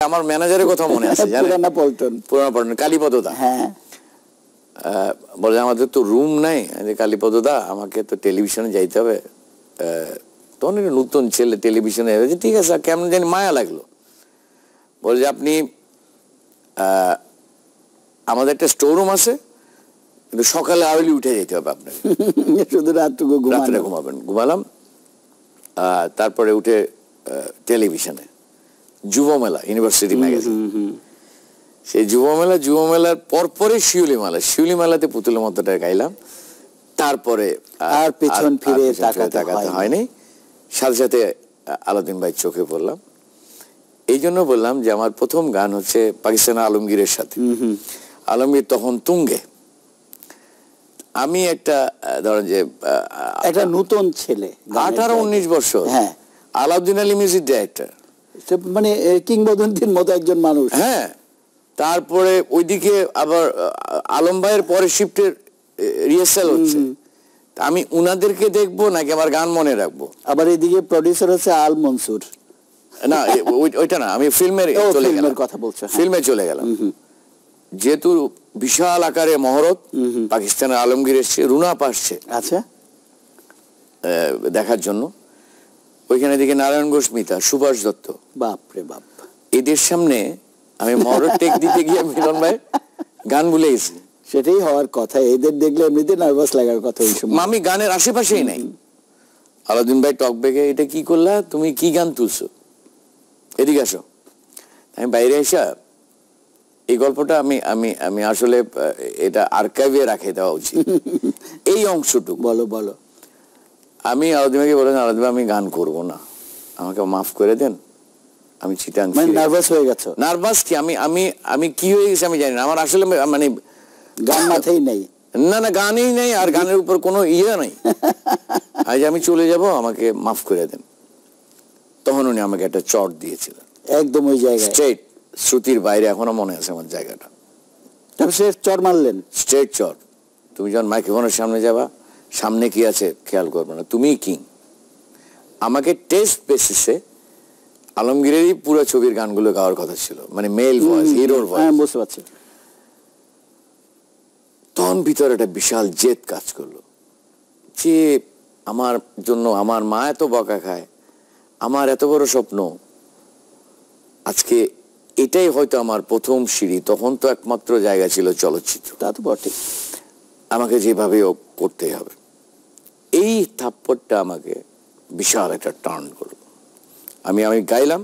আমার ম্যানেজারের কথা মনে আছে জানেন, পুরানা পল্টন কালীপদ দা। হ্যাঁ, বলে আমাদের তো রুম নাই, কালীপদ দা আমাকে তো টেলিভিশনে যাইতে হবে। তখন নতুন ছেলে টেলিভিশনে, ঠিক আছে কেমন জানি মায়া লাগলো। বলে যে আপনি আমাদের একটা স্টোররুম আছে, কিন্তু সকালে আর্লি উঠে যেতে হবে আপনাকে, শুধু রাত্রে ঘুমাবেন। ঘুমালাম, তারপরে উঠে টেলিভিশনে যুবমেলা, ইউনিভার্সিটি ম্যাগাজিন, সেই যুবমেলার পরপরে শিউলি মেলাতে পুতুলের মতোটা গাইলাম। তারপরে আর পেছন ফিরে তাকাতে হয়নি। সাথে সাথে আলাউদ্দিন ভাই চোখে পড়লাম। এই জন্য বললাম যে আমার প্রথম গান হচ্ছে পাকিস্তানের আলমগীরের সাথে। আলমগীর তখন তুঙ্গে, আমি একটা ধরেন যে একটা নতুন ছেলে, 18-19 বছর। হ্যাঁ, আলাউদ্দিন আলী মিউজিক ডাইরেক্টর, মানে কিংবদন্তির মতো একজন মানুষ। হ্যাঁ, তারপরে ওইদিকে আবার আলম ভাইয়ের পরে শিফটের রিহার্সাল হচ্ছে। আমি উনাদেরকে দেখবো নাকি আমার গান মনে রাখবো? আবার এদিকে প্রডিউসার হচ্ছে আল মনসুর। না, ওইটা না, আমি ফিল্মের কথা বলছি, ফিল্মে চলে গেলাম। যেহেতু বিশাল আকারে মহরত, পাকিস্তানের আলমগীর এসছে, রুনাপ আসছে আচ্ছা দেখার জন্য। ওইখানে দিকে নারায়ণ ঘোষ, মিতা, সুভাষ দত্ত, বাপরে বাপ, এদের সামনে আমি মহরত টেক দিতে গিয়ে মিলন ভাই গান ভুলে গেছি। সেটাই হওয়ার কথা, এদের দেখলে এমনিতে নার্ভাস লাগার কথা। ওই সময় আমি গানের আশেপাশেই নাই। আলাউদ্দিন ভাই টক বেগে, এটা কি করলা তুমি, কি গান তুলছো, এদিকে আসো। আমি বাইরে এসা এই গল্পটা আমি আমি আমি আসলে এটা আর্কাইভে রাখে দেওয়া উচিত, এই অংশটুকু। বলো। আমি আলাউদ্দিন ভাইকে বলেন, আলাউদ্দিন ভাই আমি গান করব না, আমাকে মাফ করে দেন, আমি চিটাং। নার্ভাস হয়ে গেছো? নার্ভাস কি, আমি আমি আমি কি হয়ে গেছে আমি জানি না। আমার আসলে মানে গান মাথায় নেই, না গানেই নেই, আর গানের উপর কোনো ইয়ে নাই। আজ আমি চলে যাব, আমাকে মাফ করে দেন। তখন উনি আমাকে একটা চট দিয়েছিলেন, একদম ওই জায়গায়, স্ট্রেট, শ্রুতির বাইরে, এখনো মনে আছে আমার জায়গাটা। সে চট মারলেন, স্ট্রেট চট। তুমি যখন মাইক্রোফোনের সামনে যাবা, সামনে কি আছে খেয়াল করবে না, তুমি কিং। আমাকে টেস্ট বেসিসে আলমগীরেরই পুরো ছবির গানগুলো গাওয়ার কথা ছিল, মানে মেল ভয়েস, হিরোর ভয়েস। বুঝতে পারছি। তখন ভিতরে একটা বিশাল জেদ কাজ করলো যে আমার জন্য আমার মা এত বকা খায়, আমার এত বড় স্বপ্ন, আজকে এটাই হয়তো আমার প্রথম সিঁড়ি। তখন তো একমাত্র জায়গা ছিল চলচ্চিত্র, তা তো বটে, আমাকে যেভাবে করতেই হবে। এই থাপ্পড়টা আমাকে বিশাল একটা টার্ন করলো। আমি গাইলাম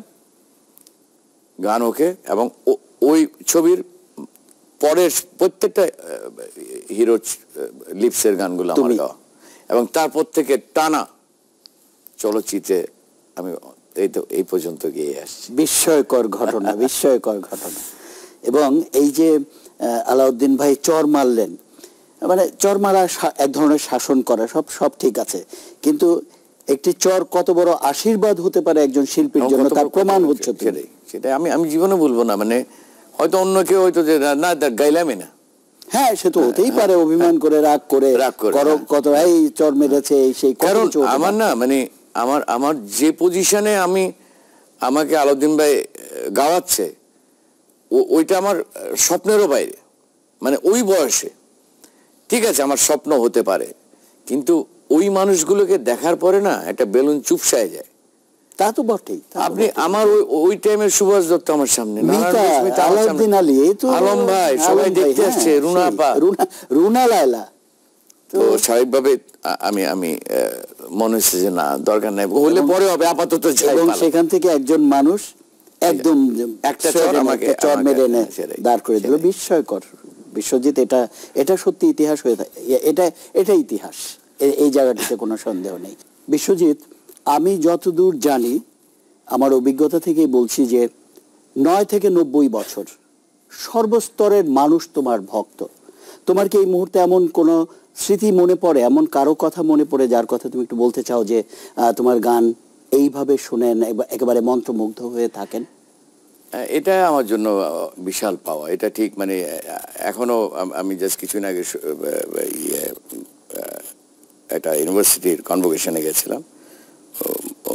গান ওকে, এবং ওই ছবির পরের প্রত্যেকটা হিরো লিপসের গানগুলো আমার গাওয়া, এবং তারপর থেকে টানা চলচ্চিত্রে আমি এই পর্যন্ত গিয়ে আসছি। বিস্ময়কর ঘটনা, বিস্ময়কর ঘটনা। এবং এই যে আলাউদ্দিন ভাই চর মারলেন, মানে চর মারা এক ধরনের শাসন করা, সব ঠিক আছে, কিন্তু একটি চর কত বড় আশীর্বাদ হতে পারে একজন শিল্পীর জন্য, তার প্রমাণ হচ্ছে। সেটাই আমি জীবনে বলবো না, মানে হয়তো অন্য কেউ হয়তো যে না গাইলামই না, হ্যাঁ সে তো হতেই পারে, অভিমান করে রাগ করে কত এই চর মেরেছে সেই। কারণ আমার না, মানে আমার যে পজিশনে আমাকে আলাউদ্দিন ভাই গাওয়াচ্ছে, ওইটা আমার স্বপ্নেরও বাইরে। মানে ওই বয়সে ঠিক আছে আমার স্বপ্ন হতে পারে, কিন্তু ওই মানুষগুলোকে দেখার পরে না একটা বেলুন চুপসায় যায়। তা তো বটেই। আপনি আমার ওই টাইমের সুভাষ দত্ত আমার সামনে, আলাউদ্দিন আলী, আলম ভাই, সবাই দেখতে আসছে, রুনা লায়লা। তো স্বাভাবিকভাবে আমি মনে হচ্ছে যে না দরকার নাই, হলে পরে হবে, আপাতত এবং সেখান থেকে একজন মানুষ একদম একটা চর মেরে এনে দাঁড় করে দিল। বিস্ময়কর বিশ্বজিৎ, এটা সত্যি ইতিহাস হয়ে থাকে, এটা ইতিহাস, এই জায়গাটিতে কোনো সন্দেহ নেই। বিশ্বজিৎ, আমি যতদূর জানি, আমার অভিজ্ঞতা থেকেই বলছি যে 9 থেকে 90 বছর সর্বস্তরের মানুষ তোমার ভক্ত। তোমার কি এই মুহূর্তে এমন কোনো স্মৃতি মনে পড়ে, এমন কারো কথা মনে পড়ে যার কথা তুমি একটু বলতে চাও, যে তোমার গান এইভাবে শুনেন, একেবারে মন্ত্রমুগ্ধ হয়ে থাকেন? এটা আমার জন্য বিশাল পাওয়া, এটা ঠিক। মানে এখনো আমি জাস্ট কিছুদিন আগে একটা ইউনিভার্সিটির কনভোকেশনে গেছিলাম,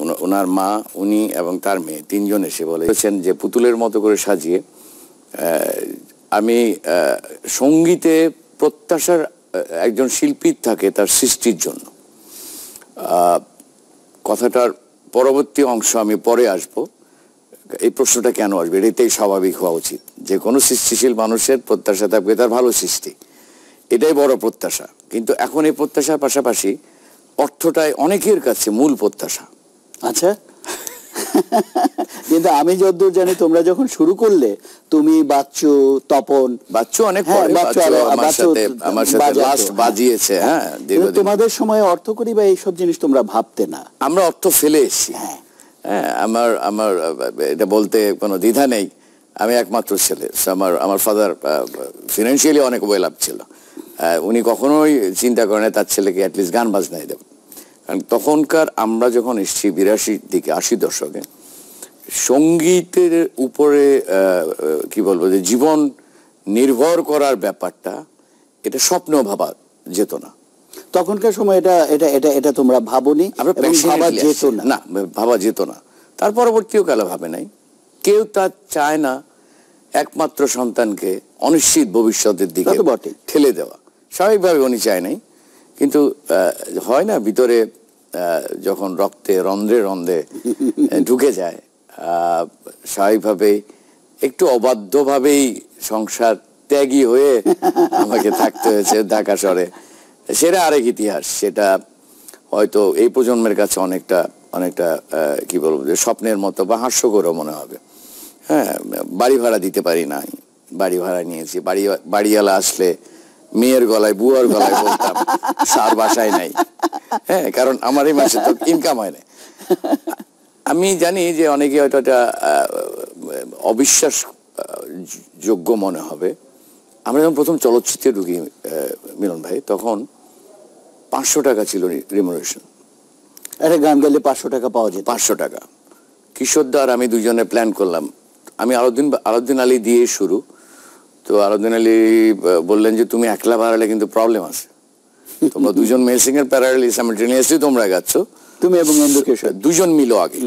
ওনার মা, উনি এবং তার মেয়ে তিনজন এসে বলেছেন যে পুতুলের মতো করে সাজিয়ে আমি সঙ্গীতে প্রত্যাশার একজন শিল্পী থাকে তার সৃষ্টির জন্য। কথাটার পরবর্তী অংশ আমি পরে আসব। এই প্রশ্নটা কেন আসবে, এটাই স্বাভাবিক হওয়া উচিত। যে কোনো সৃষ্টিশীল মানুষের প্রত্যাশা থাকবে তার ভালো সৃষ্টি, এটাই বড় প্রত্যাশা। কিন্তু এখন এই প্রত্যাশার পাশাপাশি অর্থটাই অনেকের কাছে মূল প্রত্যাশা। আচ্ছা, কিন্তু আমি যতদূর জানি তোমরা যখন শুরু করলে, তুমি, বাচ্চু, তপন, বাচ্চু অনেক পরে, আমার সাথে লাস্ট বাজিয়েছে। হ্যাঁ, তোমাদের সময় অর্থকরী বা এইসব জিনিস তোমরা ভাবতে না, আমরা অর্থ ফেলে এসেছি। হ্যাঁ, আমার এটা বলতে কোনো দ্বিধা নেই। আমি একমাত্র ছেলে, আমার ফাদার ফিনান্সিয়ালি অনেক ওয়েল আপ ছিল। উনি কখনোই চিন্তা করেন তার ছেলেকে অ্যাটলিস্ট গান বাজনাই দেব। কারণ তখনকার আমরা যখন এসেছি 82 দিকে 80 দশকে, সঙ্গীতের উপরে কি বলবো যে জীবন নির্ভর করার ব্যাপারটা, এটা স্বপ্নেও ভাবা যেত না। তখনকার সময় এটা এটা এটা এটা তোমরা ভাবনি, ভাবা যেত না, ভাবা যেত না। তার পরবর্তীও কালে ভাবে নাই কেউ। তা চায় না একমাত্র সন্তানকে অনিশ্চিত ভবিষ্যতের দিকে ঠেলে দেওয়া। স্বাভাবিকভাবে উনি চায় নাই, কিন্তু হয় না ভিতরে যখন রক্তে রন্ধ্রে রন্ধ্রে ঢুকে যায়, স্বাভাবিকভাবে একটু অবাধ্যভাবেই সংসার ত্যাগী হয়ে আমাকে থাকতে হয়েছে ঢাকা শহরে। সেটা আরেক ইতিহাস। সেটা হয়তো এই প্রজন্মের কাছে অনেকটা অনেকটা কি বলবো যে স্বপ্নের মতো বা হাস্যকরও মনে হবে। হ্যাঁ, বাড়ি ভাড়া দিতে পারি নাই, বাড়ি ভাড়া নিয়েছি। বাড়িওয়ালা আসলে মেয়ের গলায় বুয়ার গলায় বলতাম সার বাসায় নাই। হ্যাঁ, কারণ আমার এই মাসে তো ইনকাম হয় না। আমি জানি যে অনেকে হয়তো এটা অবিশ্বাস যোগ্য মনে হবে। আমরা যখন প্রথম চলচ্চিত্রে ঢুকি মিলন ভাই, তখন 500 টাকা ছিল রিমুনারেশন। একটা গান গেলে 500 টাকা পাওয়া যেত। 500 টাকা। কিশোরদা আর আমি দুজনে প্ল্যান করলাম। আমি আলাউদ্দিন আলী দিয়ে শুরু। তো আলাউদ্দিন আলী বললেন যে তুমি একলা বাড়ালে কিন্তু প্রবলেম আছে, তোমরা দুজন মেল সিঙ্গার প্যারালালি সাইমালটেনিয়াসলি তোমরা গাচ্ছ, তুমি এবং কিশোর দুজন মিলো আগে।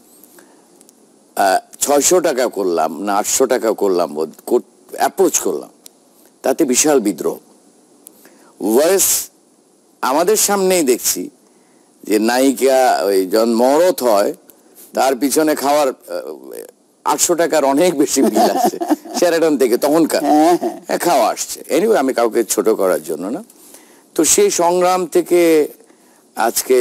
600 টাকা করলাম না 800 টাকা করলাম, অ্যাপ্রোচ করলাম। তাতে বিশাল বিদ্রোহ। ভয়েস আমাদের সামনেই দেখছি যে নায়িকা ওই যখন মরত হয় তার পিছনে খাওয়ার 800 টাকার অনেক বেশি বিল আসছে শেরাটন থেকে। তখনকার খাওয়া আসছে। এনিওয়ে, আমি কাউকে ছোট করার জন্য না। তো সেই সংগ্রাম থেকে আজকে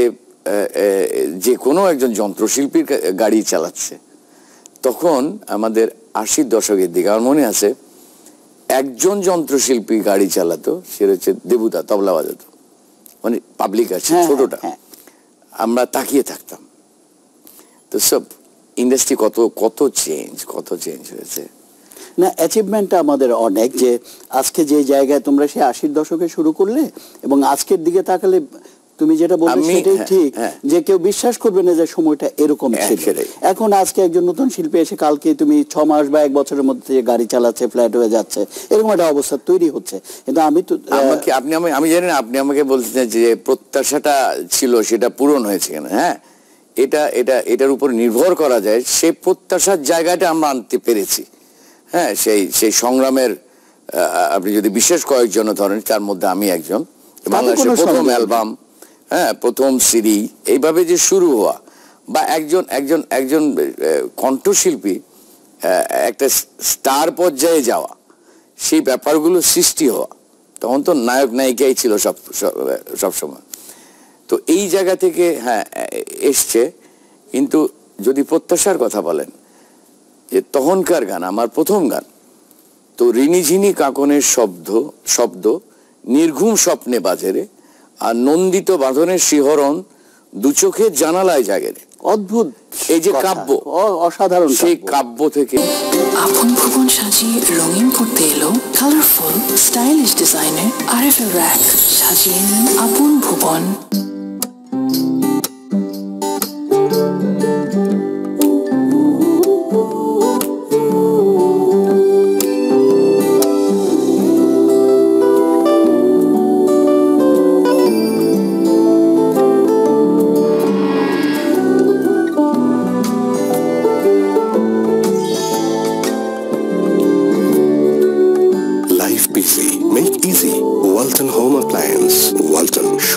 যে কোনো একজন যন্ত্রশিল্পীর গাড়ি চালাচ্ছে। তখন আমাদের 80 দশকের দিকে আমার মনে আছে একজন যন্ত্রশিল্পী গাড়ি চালাতো, সে হচ্ছে দেবুদা, তবলা বাজাতো, মানে পাবলিক আছে ছোটটা, আমরা তাকিয়ে থাকতাম। তো সব ইন্ডাস্ট্রি কত চেঞ্জ হয়েছে না। অ্যাচিভমেন্টটা আমাদের অনেক, যে আজকে যে জায়গায় তোমরা সেই 80 দশকে শুরু করলে এবং আজকের দিকে তাকালে তুমি যেটা বললে সেটাই ঠিক, যে কেউ বিশ্বাস করবে না যে সময়টা এরকম ছিল। এখন আজকে একজন নতুন শিল্পী এসে কালকে তুমি 6 মাস বা 1 বছরের মধ্যে গাড়ি চালাচ্ছে, ফ্ল্যাট হয়ে যাচ্ছে, এরকম একটা অবস্থা তৈরি হচ্ছে। কিন্তু আমি জানি না, আপনি আমাকে বলছেন যে প্রত্যাশাটা ছিল সেটা পূরণ হয়েছে কিনা। হ্যাঁ, এটার উপর নির্ভর করা যায়। সেই প্রত্যাশার জায়গাটা আমরা আনতে পেরেছি। হ্যাঁ, সেই সংগ্রামের আপনি যদি বিশেষ কয়েকজন ধরেন, তার মধ্যে আমি একজন। বাংলাদেশের প্রথম অ্যালবাম, হ্যাঁ, প্রথম সিডি, এইভাবে যে শুরু হওয়া, বা একজন কণ্ঠশিল্পী একটা স্টার পর্যায়ে যাওয়া, সেই ব্যাপারগুলো সৃষ্টি হওয়া, তখন তো নায়ক নায়িকাই ছিল সব সময়। তো এই জায়গা থেকে হ্যাঁ এসছে। কিন্তু যদি প্রত্যাশার কথা বলেন, যে তখনকার গান, আমার প্রথম গান তো রিনিঝিনি কাকনের শব্দ নির্ঘুম স্বপ্নে বাজেরে, আর নন্দিত বাঁধনের শিহরণ দু চোখের জানালায় জাগেরে। অদ্ভুত এই যে কাব্য, অসাধারণ। সেই কাব্য থেকে আপন ভুবন সাজিয়ে রঙিন করতে এলো কালারফুল স্টাইলিশ ডিজাইনের আরএফএল র‍্যাক। সাজিয়ে নিন আপন ভুবন।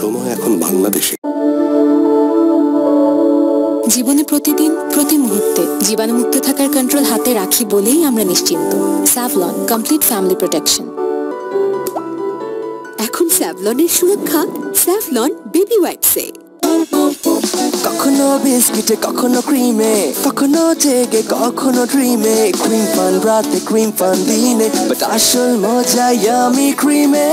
সময় এখন বাংলাদেশে। জীবনে প্রতিদিন প্রতি মুহূর্তে জীবাণুমুক্ত থাকার কন্ট্রোল হাতে রাখি বলেই আমরা নিশ্চিন্ত। Savlon complete family protection. এখন স্যাভলনের সুরক্ষা স্যাভলন বেবি ওয়াইপসে। কখনো বিস্কিটে, কখনো ক্রিমে, কখনো জেগে, কখনো ড্রিমে। ক্রিম ফান রাতে, ক্রিম ফান দিনে, বাট আসল মজা ইয়ামি ক্রিমে।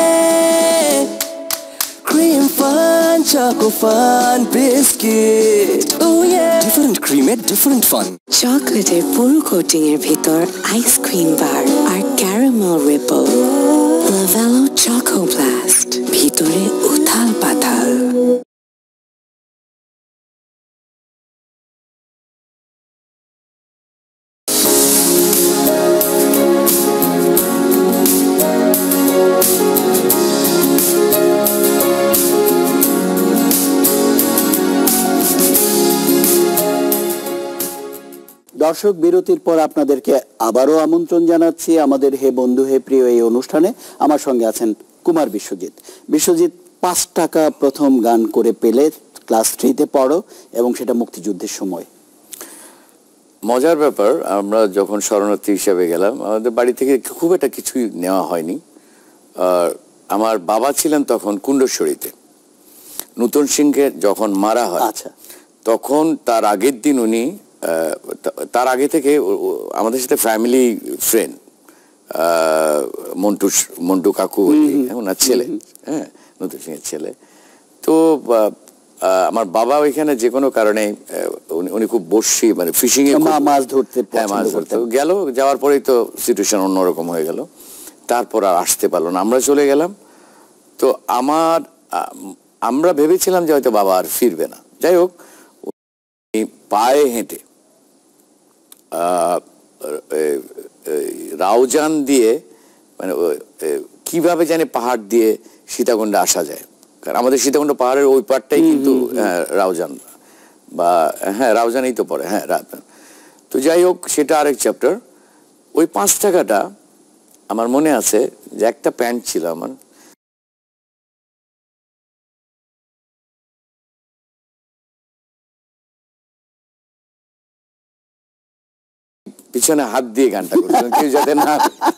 Cream fun, choco fun, biscuit, oh yeah, different ক্রিমে ডিফারেন্ট ফান। চকলেটের পুরো কোটিং এর ভিতর আইসক্রিম বার আর caramel ripple. Lovello choco blast, ভিতরে উথাল পাথাল। দর্শক, বিরতির পর আপনাদেরকে আবারও আমন্ত্রণ জানাচ্ছি আমাদের হে বন্ধু হে প্রিয় এই অনুষ্ঠানে। আমার সঙ্গে আছেন কুমার বিশ্বজিৎ। বিশ্বজিৎ 5 টাকা প্রথম গান করে পেলে, ক্লাস 3-তে পড়ো এবং সেটা মুক্তিযুদ্ধের সময়। মজার ব্যাপার, আমরা যখন শরণার্থী হিসেবে গেলাম, আমাদের বাড়ি থেকে খুব একটা কিছুই নেওয়া হয়নি। আর আমার বাবা ছিলেন তখন কুণ্ডশ্বরীতে। নূতন সিংকে যখন মারা হয়, আচ্ছা, তখন তার আগের দিন উনি, তার আগে থেকে আমাদের সাথে ফ্যামিলি ফ্রেন্ড মন্টু কাকু, ওনার ছেলে, হ্যাঁ, নতুন সিং এর ছেলে। তো আমার বাবা ওইখানে যে কোনো কারণে, উনি খুব বর্ষি, মানে ফিশিং এ মাছ ধরতে, হ্যাঁ মাছ ধরতে গেল। যাওয়ার পরেই তো সিচুয়েশন অন্যরকম হয়ে গেল। তারপর আর আসতে পারলো না, আমরা চলে গেলাম। তো আমরা ভেবেছিলাম যে হয়তো বাবা আর ফিরবে না। যাই হোক, পায়ে হেঁটে রাউজান দিয়ে, মানে কিভাবে জানি পাহাড় দিয়ে সীতাকুণ্ডে আসা যায়, কারণ আমাদের সীতাকুণ্ড পাহাড়ের ওই পাড়টাই কিন্তু রাউজান, বা হ্যাঁ রাউজানেই তো পড়ে, হ্যাঁ রাত। তো যাই হোক, সেটা আরেক চ্যাপ্টার। ওই 5 টাকাটা আমার মনে আছে যে একটা প্যান্ট ছিল আমার, পিছনে হাত দিয়ে গানটা করছিলাম কেউ যাতে না।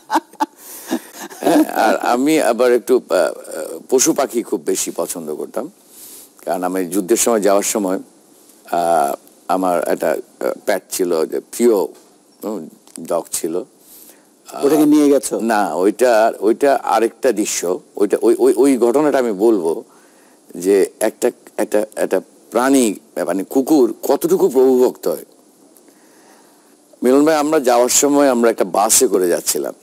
আর আমি আবার একটু পশু পাখি খুব বেশি পছন্দ করতাম, কারণ আমি যুদ্ধের সময় যাওয়ার সময় আমার একটা প্যাট ছিল, প্রিয় ডগ ছিল। ওটাকে নিয়ে গেছো? না, ওইটা আরেকটা দৃশ্য। ওই ঘটনাটা আমি বলবো যে একটা প্রাণী, মানে কুকুর কতটুকু প্রভুভক্ত হয়। মিলন ভাই, আমরা যাওয়ার সময় আমরা একটা বাসে করে যাচ্ছিলাম,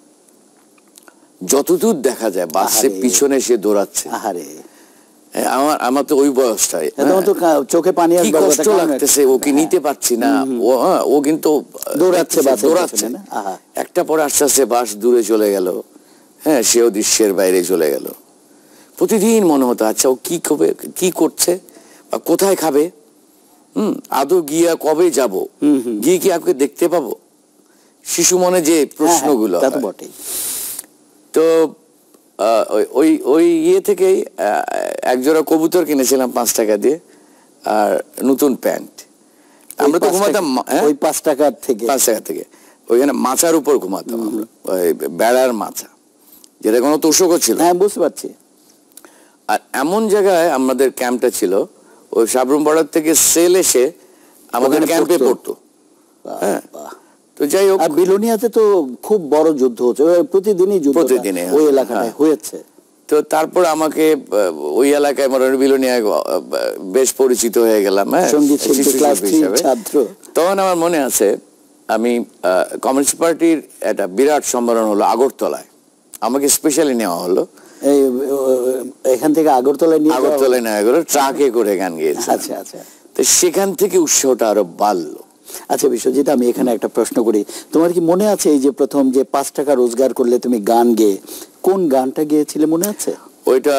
যতদূর দেখা যায় বাসের পিছনে সে দৌড়াচ্ছে। আমার তো ওই বয়সটাই, চোখে পানি, কি কষ্ট লাগতেছে, ওকে নিতে পারছি না, ও কিন্তু দৌড়াচ্ছে। একটা পরে আস্তে আস্তে বাস দূরে চলে গেল, হ্যাঁ, সেও দৃশ্যের বাইরে চলে গেল। প্রতিদিন মনে হতো, আচ্ছা ও কি খাবে, কি করছে, বা কোথায় খাবে, আদৌ গিয়া কবে যাব, গিয়ে কি আপনাকে দেখতে পাবো, শিশু মনে যে প্রশ্নগুলো। তো ওই ইয়ে থেকেই একজোড়া কবুতর কিনেছিলাম 5 টাকা দিয়ে, আর নতুন প্যান্ট। আমরা তো ঘুমাতাম ওই 5 টাকা থেকে ওইখানে মাচার উপর ঘুমাতাম আমরা, ওই বেড়ার মাচা, যেটা কোনো তোষকও ছিল। হ্যাঁ, বুঝতে পারছি। আর এমন জায়গায় আমাদের ক্যাম্পটা ছিল, ওই সাবরুম বর্ডার থেকে সেল এসে আমাদের ক্যাম্পে পড়তো। হ্যাঁ, তো যাই হোক, বিলোনিয়াতে তো খুব বড় যুদ্ধ হচ্ছে, প্রতিদিনই ওই এলাকায় হয়েছে। তো তারপর আমাকে ওই এলাকায় বিলোনিয়ায় বেশ পরিচিত হয়ে গেলাম, হ্যাঁ, ছাত্র। তখন আমার মনে আছে, আমি কমিউনিস্ট পার্টির একটা বিরাট সম্মেলন হলো আগরতলায়, আমাকে স্পেশালি নেওয়া হলো। এখান থেকে আগরতলায় নেওয়া গেল, ট্রাকে করে গান গেয়েছে। আচ্ছা আচ্ছা। তো সেখান থেকে উৎসাহটা আরো বাড়লো। আচ্ছা বিশ্বজিৎ, আমি এখানে একটা প্রশ্ন করি, তোমার কি মনে আছে এই যে প্রথম যে 5 টাকা রোজগার করলে তুমি গান গেয়ে, কোন গানটা গেয়েছিলে মনে আছে? ওইটা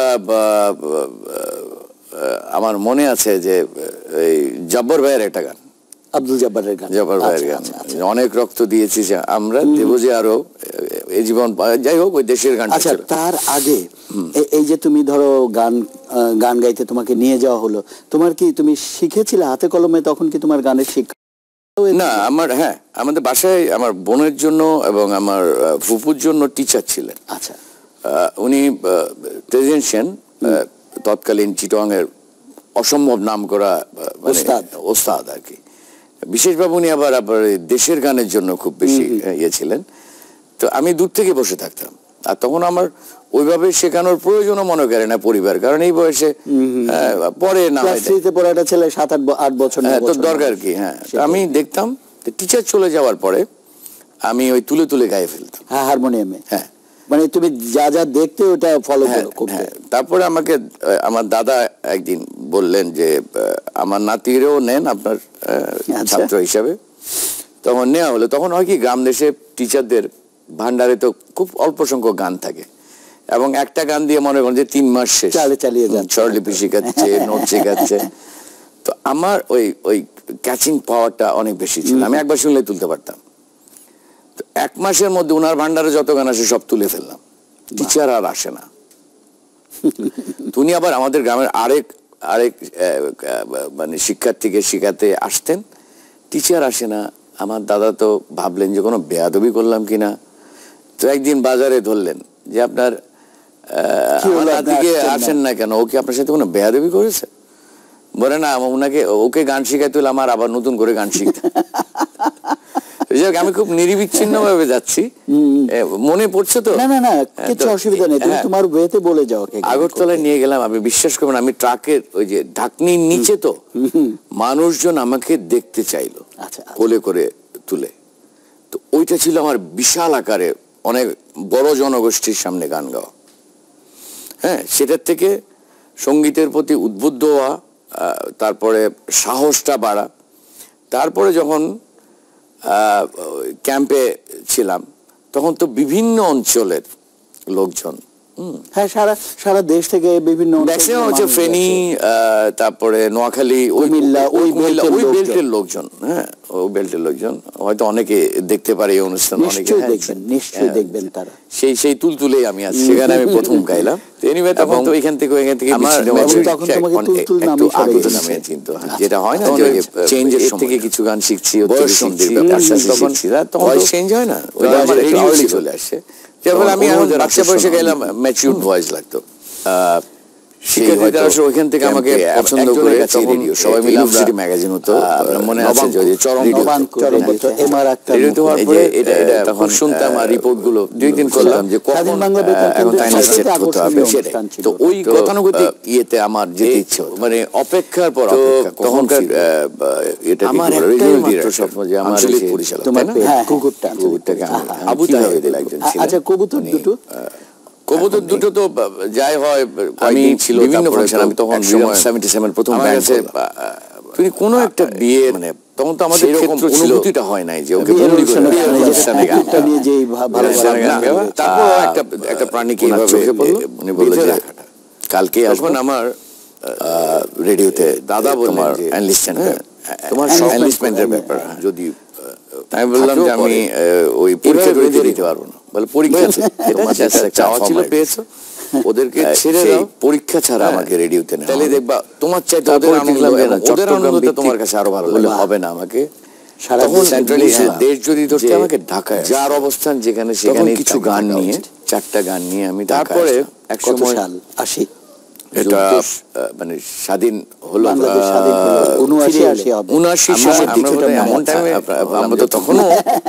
আমার মনে আছে যে এই জব্বর ভাইয়ের একটা গান, আব্দুল জব্বারের গান, জব্বর ভাইয়ের গান। অনেক রক্ত দিয়েছি আমরা, দেব যে আরো, এই জীবন, যাই হোক ওই দেশের গান। আচ্ছা, তার আগে এই যে তুমি ধরো গান গাইতে তোমাকে নিয়ে যাওয়া হলো, তোমার কি তুমি শিখেছিলে হাতে কলমে? তখন কি তোমার গানের শিক্ষা? না, আমাদের বাসায় আমার বোনের জন্য এবং আমার ফুপুর জন্য টিচার ছিলেন। আচ্ছা, উনি তেজেন সেন, তৎকালীন চিটং এর অসম্ভব নাম করা ওস্তাদ আর কি। বিশেষভাবে উনি আবার দেশের গানের জন্য খুব বেশি ইয়ে ছিলেন। তো আমি দূর থেকে বসে থাকতাম, আর তখন আমার ওইভাবে শেখানোর প্রয়োজনও মনে করে না পরিবার, কারণ এই বয়সে পরে না পড়াটা ছেলে 7-8 বছর তো দরকার কি। আমি দেখতাম টিচার চলে যাওয়ার পরে আমি ওই তুলে তুলে গায়ে ফেলতাম হারমোনিয়ামে। মানে তুমি যা যা দেখতে ওটা ফলো করতে। তারপরে আমাকে আমার দাদা একদিন বললেন যে আমার নাতিরেও নেন আপনার ছাত্র হিসাবে। তখন নেওয়া হলো। তখন হয় কি, গ্রাম দেশে টিচারদের ভান্ডারে তো খুব অল্প সংখ্যক গান থাকে, এবং একটা গান দিয়ে মনে করেন যে 3 মাস শেষ চালিয়ে যাচ্ছে, স্বরলিপি শেখাচ্ছে, নোট শেখাচ্ছে। তো আমার ওই ক্যাচিং পাওয়ারটা অনেক বেশি ছিল, আমি একবার শুনলে তুলতে পারতাম। তো 1 মাসের মধ্যে ওনার ভান্ডারে যত গান আসে সব তুলে ফেললাম। টিচার আর আসে না। উনি আবার আমাদের গ্রামের আরেক মানে শিক্ষার্থীকে শিখাতে আসতেন, টিচার আসে না। আমার দাদা তো ভাবলেন যে কোনো বেয়াদবি করলাম কিনা। তো একদিন বাজারে ধরলেন যে আপনার নাতিকে আসেন না কেন, ওকে আপনার সাথে কোনো বেয়াদবি করেছে? বলে না, ওকে গান শিখাতে হলে আমার আবার নতুন করে গান শিখতে। আমি খুব নিরবিচ্ছিন্ন ভাবে যাচ্ছি, মনে পড়ছে তো। না কিছু অসুবিধা নেই, তুমি তোমার ওয়েতে বলে যাও। আগরতলায় নিয়ে গেলাম, আমি বিশ্বাস করবেন আমি ট্রাকের ওই যে ঢাকনির নিচে তো মানুষজন আমাকে দেখতে চাইলো কোলে করে তুলে। তো ওইটা ছিল আমার বিশাল আকারে অনেক বড় জনগোষ্ঠীর সামনে গান গাওয়া। সেটার থেকে সঙ্গীতের প্রতি উদ্বুদ্ধ হওয়া, তারপরে সাহসটা বাড়া। তারপরে যখন ক্যাম্পে ছিলাম তখন তো বিভিন্ন অঞ্চলের লোকজন, সারা দেশ থেকে বিভিন্ন হচ্ছে ফেনী, তারপরে নোয়াখালী, ওই বেল্টের লোকজন। ওই বেল্টের লোকজন হয়তো অনেকে দেখতে পারে এই অনুষ্ঠান, নিশ্চয়ই দেখবেন তারা। সেই তুলতুলেই আমি আছি, সেখানে আমি প্রথম গাইলাম। তখন তো এখান থেকে যেটা হয় না, চেঞ্জের থেকে কিছু গান শিখছি, তখন চেঞ্জ হয় না, চলে আসছে। আমি বাচ্চা বয়সে গেলাম, ম্যাচিউরড ভয়েস লাগতো। ওইখান থেকে আমাকে পছন্দ করে সবাই মিলে ইউনিভার্সিটি ম্যাগাজিন হতো, মনে আছে যে তখন শুনতাম আর রিপোর্ট গুলো 2 দিন করলাম যে কখন এখন করতে হবে। তো ওই গতানুগতিক ইয়েতে আমার যেতে ইচ্ছে, মানে অপেক্ষার পর তখনকার আমার একটাই মাত্র স্বপ্ন যে আমার পরিচালক কুকুরটাকে আবু তাহের একজন ছিলেন। আচ্ছা, কবুতর দুটো তো যাই হয়, আমি ছিল বিভিন্ন ফাংশন, আমি তখন 77 প্রথম ব্যান্ডে তুমি কোনো একটা বিয়ে, মানে তখন তো আমাদের এরকম অনুভূতিটা হয় নাই যে ওকে বন্দি করে তারপর একটা প্রাণীকে এইভাবে উনি বললেন যে কালকে আসবেন আমার রেডিওতে। দাদা বললেন যে তোমার এনলিস্টমেন্টের ব্যাপার, যদি আমি বললাম যে আমি ওই পরীক্ষা দিতে পারবো না। বলে পরীক্ষা চাওয়া ছিল পেয়েছো, ওদেরকে ছেড়ে দাও, পরীক্ষা ছাড়া আমাকে রেডিওতে না, তাহলে দেখবা তোমার চাইতে ওদের আনন্দটা তোমার কাছে আরো ভালো লাগবে। হবে না, আমাকে সেন্ট্রালি দেশ যদি ধরতে আমাকে ঢাকায়, যার অবস্থান যেখানে সেখানে কিছু গান নিয়ে 4টা গান নিয়ে আমি তারপরে এক সময় 80 এটা মানে স্বাধীন হলো 79 সালে। এমন টাইমে আমরা তো তখনও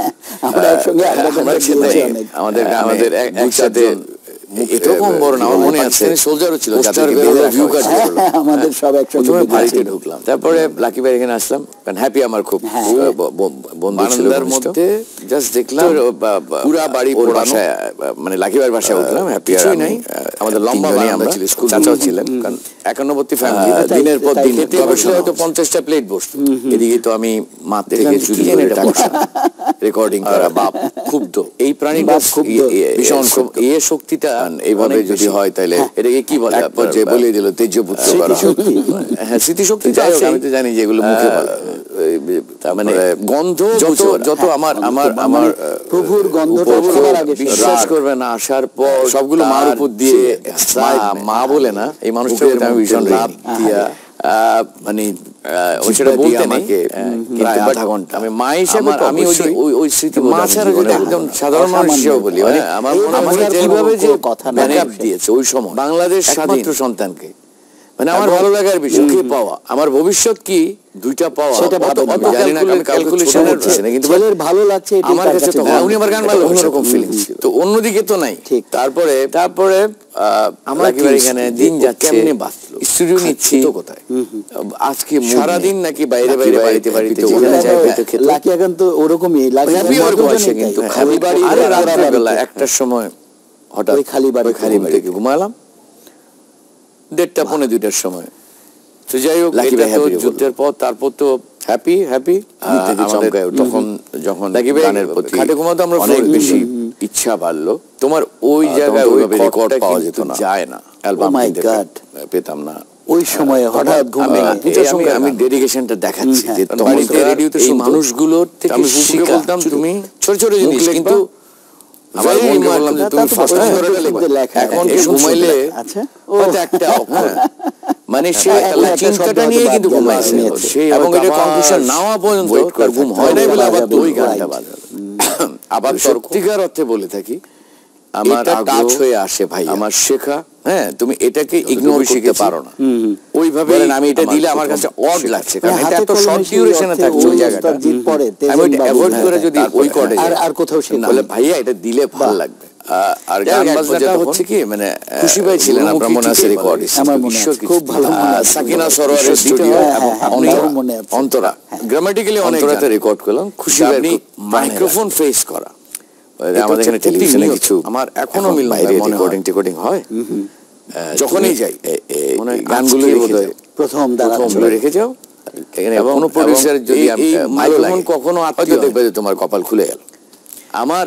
আমাদের একসাথে এরকম বড় না, আমার মনে আছে সোলজারও ছিল, আমাদের সব একসঙ্গে বাড়িতে ঢুকলাম। তারপরে লাকি ভাই এখানে আসলাম, কারণ হ্যাপি আমার খুব বন্ধু ছিল। তার মধ্যে জাস্ট দেখলাম পুরা বাড়ি বাসায়, মানে লাকি ভাইয়ের বাসায় উঠলাম, হ্যাপি আর নাই, আমাদের লম্বা আমরা ছিল, স্কুল চাচাও ছিলেন, কারণ 91 ফ্যামিলি, দিনের পর দিন বসলে হয়তো 50টা প্লেট বসতো। এদিকে তো আমি মা থেকে চুরি করে বসা, রেকর্ডিং করা, বাপ ক্ষুব্ধ, এই প্রাণীটা ভীষণ এই শক্তিটা এইভাবে যদি হয় তাহলে এটাকে কি বলে, যে বলে দিল তেজপুত্র করা। হ্যাঁ, স্মৃতিশক্তি। যাই হোক, আমি তো জানি যে এগুলো মুখে বলে, মানে গন্ধ যত আমার প্রভুর গন্ধটা সবার আগে বিশ্বাস করবে না, আসার পর সবগুলো মার উপর দিয়ে মা বলে না, এই মানুষটাকে আমি ভীষণ লাভ দিয়া মানে ওইটা বলতে আমাকে প্রায় আধা ঘন্টা আমি মা হিসেবে আমি ওই স্মৃতি মা ছাড়া যদি একদম সাধারণ মানুষ হিসেবে বলি, আমার কিভাবে যে কথা ব্যাকআপ দিয়েছে ওই সময় বাংলাদেশ স্বাধীন সন্তানকে, মানে আমার ভালো লাগার বিষয় পাওয়া, আমার ভবিষ্যৎ কি দুইটা পাওয়া, সেটা জানি না, আমি ক্যালকুলেশন করছি না, কিন্তু ছেলের ভালো লাগছে আমার কাছে, তো উনি আমার গান ভালো অন্যরকম ফিলিংস ছিল, তো অন্যদিকে তো নাই। তারপরে আমরা এখানে দিন যাচ্ছে, কেমনে বাঁচলো, স্টুডিও নিচ্ছি তো কোথায়, আজকে সারাদিন নাকি বাইরে বাড়িতে লাকি এখন তো ওরকমই লাগে, কিন্তু খালি বাড়ি, আরে রাতের বেলা 1টার সময় হঠাৎ খালি বাড়ি থেকে ঘুমালাম, 1:30 পৌনে 2টার সময়। তো যাই হোক, যুদ্ধের পর তারপর তো হ্যাপি তখন যখন গানের প্রতি খাটে ঘুমাতো আমরা অনেক বেশি ইচ্ছা বাড়লো। তোমার ওই জায়গায় ওইভাবে রেকর্ড পাওয়া যেত না, যায় না, অ্যালবাম পেতাম না ওই সময়ে। হঠাৎ আমি ডেডিকেশনটা দেখাচ্ছি যে বাড়িতে রেডিওতে এই মানুষগুলোর থেকে আমি বলতাম তুমি ছোট ছোট জিনিস, কিন্তু আবার বললাম যে তুমি ফার্স্ট এখন ঘুমাইলে একটা মানে সে চিন্তাটা নিয়ে কিন্তু ঘুমাইছে, এবং এটা কনফিউশন নাওয়া পর্যন্ত তার ঘুম হয় নাই বলে আবার দুই ঘন্টা বাজে। আবার সত্যিকার অর্থে বলে থাকি, আমার টাচ হয়ে আসে ভাই আমার শেখা, হ্যাঁ তুমি এটাকে ইগনোর শিখতে পারো না ওইভাবে, আমি এটা দিলে আমার কাছে অড লাগছে, কারণ এটা এত শর্ট ডিউরেশনে থাকছে ওই জায়গাটা, আমি ওটা অ্যাভয়েড করে যদি ওই কর্ডে আর কোথাও না হলে ভাইয়া এটা দিলে ভালো লাগবে। আর গান বাজনাটা হচ্ছে কি মানে খুশি ভাই ছিলেন আপনার মনে আছে রেকর্ডিস্ট, আমার খুব ভালো সাকিনা সরোয়ারের স্টুডিও এবং অন্তরা গ্রামাটিক্যালি অন্তরাতে রেকর্ড করলাম। খুশি ভাই মাইক্রোফোন ফেস করা, আমাদের এখানে টেলিভিশনে কিছু আমার এখনো মিল বাইরে রেকর্ডিং হয়, যখনই যাই মানে গানগুলো প্রথম রেখে যাও এখানে, কোনো প্রোডিউসার যদি মাইক্রোফোন কখনো আত্মীয় দেখবে যে তোমার কপাল খুলে গেল। আমার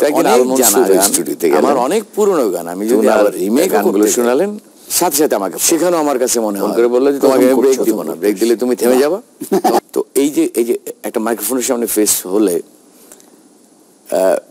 আমার অনেক পুরনো গান আমি যদি রিমেক গানগুলো শোনালেন সাথে সাথে আমাকে সেখানে আমার কাছে মনে হয় করে বললো যে তোমাকে ব্রেক দিব না, ব্রেক দিলে তুমি থেমে যাবা। তো এই যে একটা মাইক্রোফোনের সামনে ফেস হলে